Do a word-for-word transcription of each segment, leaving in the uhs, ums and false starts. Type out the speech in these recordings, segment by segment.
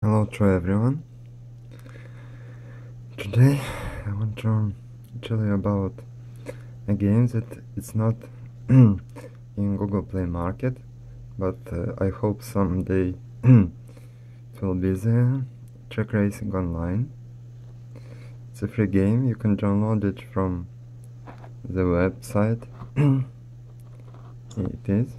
Hello to everyone. Today I want to tell you about a game that it's not in Google Play Market, but uh, I hope someday it will be there. Truck Racing Online. It's a free game. You can download it from the website. Here it is.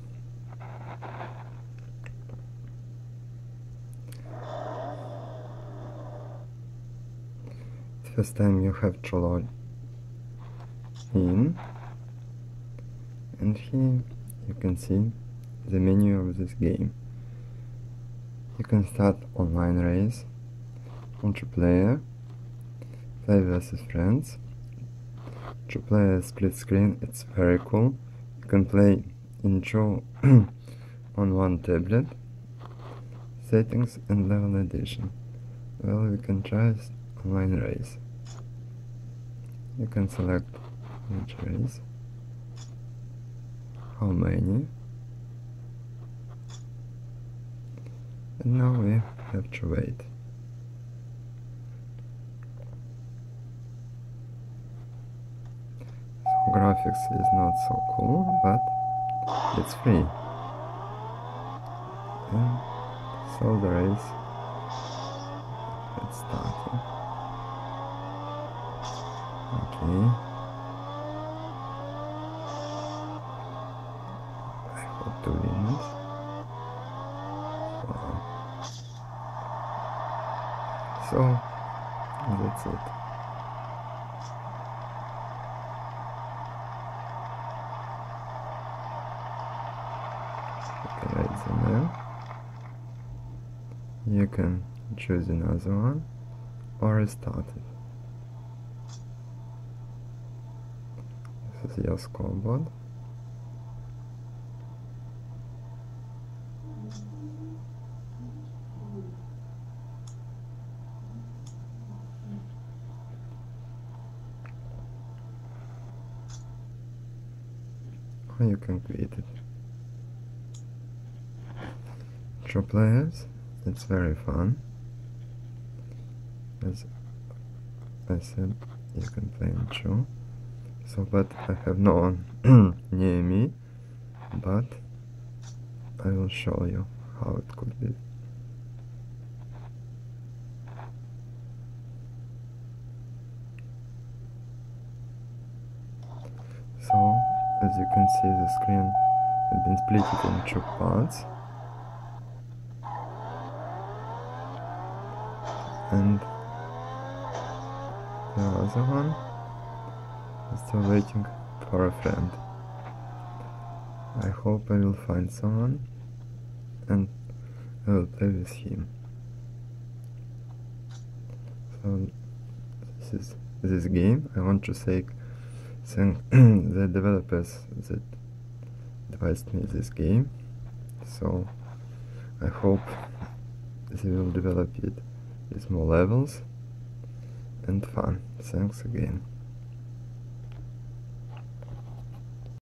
First time you have to log in, and here you can see the menu of this game. You can start online race, multiplayer, play versus friends, to play a split screen. It's very cool. You can play in two on one tablet, settings and level edition. Well, we can try online race. You can select which race, how many, and now we have to wait. So graphics is not so cool, but it's free. And so the race is starting. Okay. I hope to win it. Wow. So that's it. You can write the name. You can choose another one or restart it. This is your scoreboard. Or you can quit it. Two players, it's very fun. As I said, you can play in two. So, but I have no one near me, but I will show you how it could be. So, as you can see, the screen has been split in two parts, and the other one is still waiting for a friend. I hope I will find someone and I will play with him. So this is this game. I want to say thank the developers that devised me this game. So I hope they will develop it with more levels and fun. Thanks again.